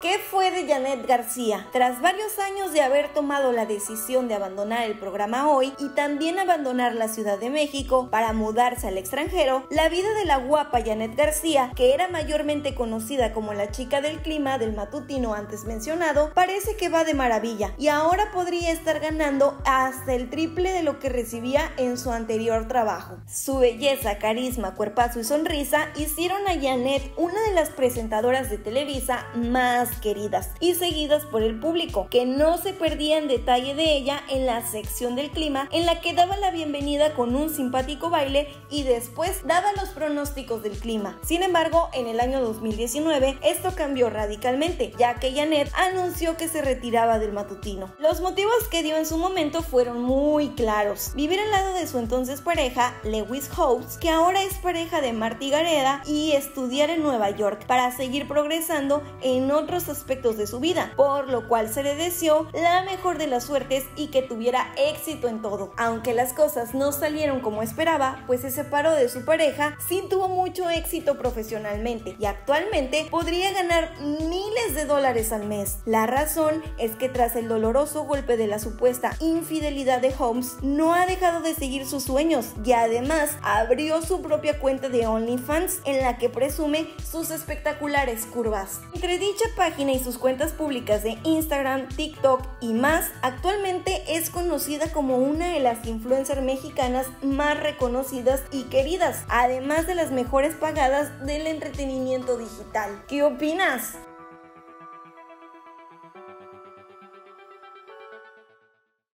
¿Qué fue de Janet García? Tras varios años de haber tomado la decisión de abandonar el programa Hoy y también abandonar la Ciudad de México para mudarse al extranjero, la vida de la guapa Janet García, que era mayormente conocida como la chica del clima del matutino antes mencionado, parece que va de maravilla y ahora podría estar ganando hasta el triple de lo que recibía en su anterior trabajo. Su belleza, carisma, cuerpazo y sonrisa hicieron a Janet una de las presentadoras de Televisa más queridas y seguidas por el público, que no se perdía en detalle de ella en la sección del clima, en la que daba la bienvenida con un simpático baile y después daba los pronósticos del clima. Sin embargo, en el año 2019 esto cambió radicalmente, ya que Janet anunció que se retiraba del matutino. Los motivos que dio en su momento fueron muy claros: vivir al lado de su entonces pareja, Lewis Howes, que ahora es pareja de Marty Gareda, y estudiar en Nueva York para seguir progresando en otros aspectos de su vida, por lo cual se le deseó la mejor de las suertes y que tuviera éxito en todo. Aunque las cosas no salieron como esperaba, pues se separó de su pareja, sí tuvo mucho éxito profesionalmente y actualmente podría ganar miles de dólares al mes. La razón es que tras el doloroso golpe de la supuesta infidelidad de Holmes, no ha dejado de seguir sus sueños y además abrió su propia cuenta de OnlyFans en la que presume sus espectaculares curvas. Entre dicha página y sus cuentas públicas de Instagram, TikTok y más, actualmente es conocida como una de las influencers mexicanas más reconocidas y queridas, además de las mejores pagadas del entretenimiento digital. ¿Qué opinas?